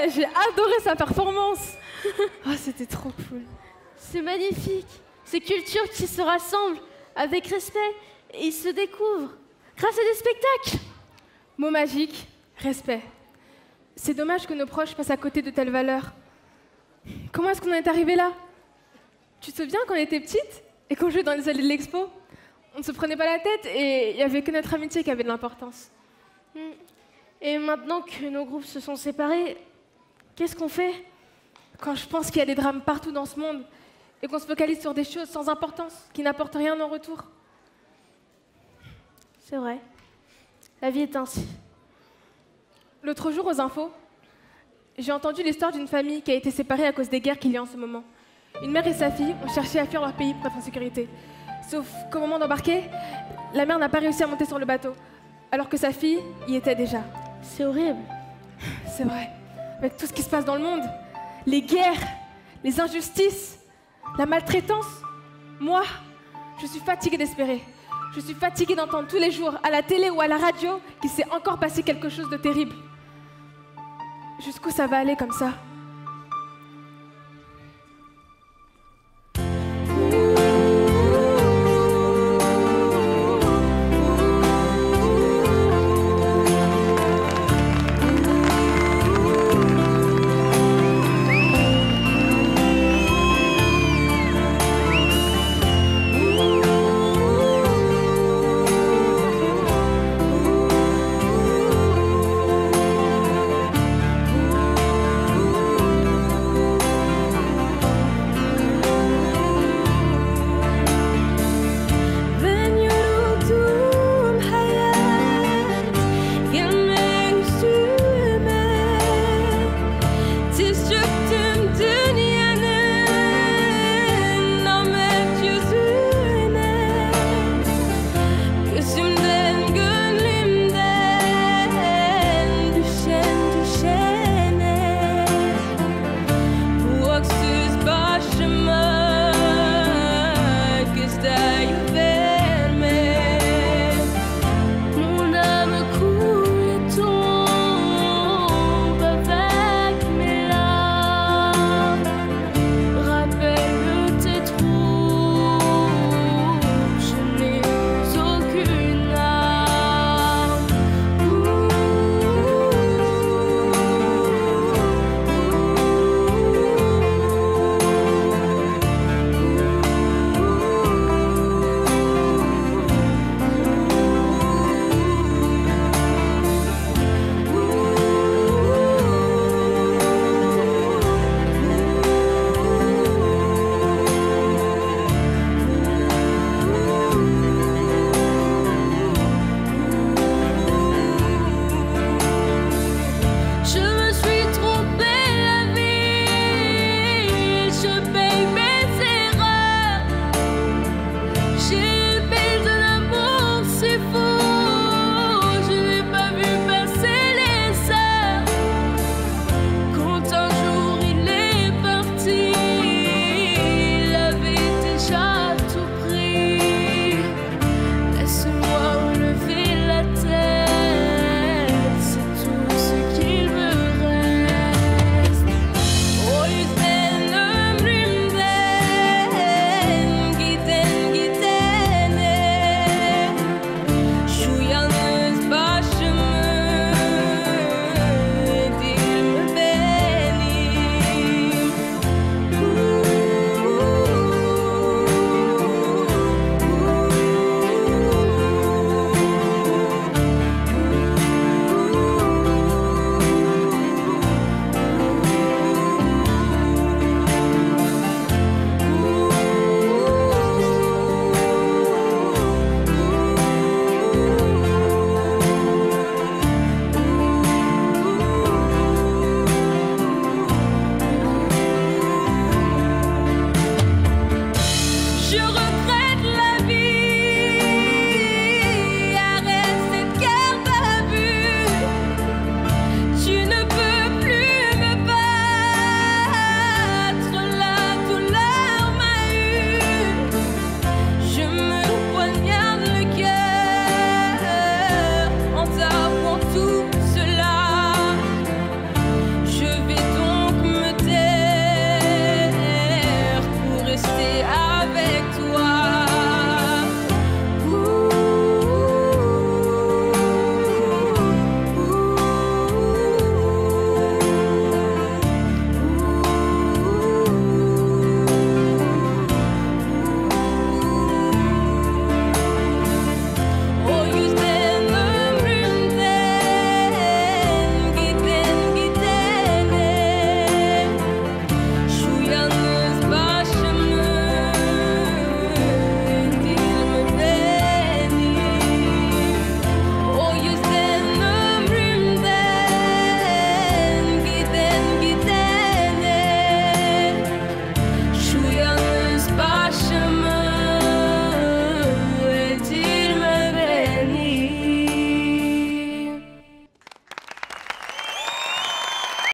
j'ai adoré sa performance. Oh, c'était trop cool. C'est magnifique. Ces cultures qui se rassemblent avec respect et ils se découvrent grâce à des spectacles. Mot magique, respect. C'est dommage que nos proches passent à côté de telles valeurs. Comment est-ce qu'on en est arrivé là? Tu te souviens quand on était petite et qu'on jouait dans les allées de l'expo? On ne se prenait pas la tête et il n'y avait que notre amitié qui avait de l'importance. Et maintenant que nos groupes se sont séparés, qu'est-ce qu'on fait? Quand je pense qu'il y a des drames partout dans ce monde et qu'on se focalise sur des choses sans importance, qui n'apportent rien en retour. C'est vrai. La vie est ainsi. L'autre jour, aux infos, j'ai entendu l'histoire d'une famille qui a été séparée à cause des guerres qu'il y a en ce moment. Une mère et sa fille ont cherché à fuir leur pays pour être en sécurité. Sauf qu'au moment d'embarquer, la mère n'a pas réussi à monter sur le bateau, alors que sa fille y était déjà. C'est horrible. C'est vrai. Avec tout ce qui se passe dans le monde, les guerres, les injustices, la maltraitance, moi, je suis fatiguée d'espérer. Je suis fatiguée d'entendre tous les jours, à la télé ou à la radio, qu'il s'est encore passé quelque chose de terrible. Jusqu'où ça va aller comme ça?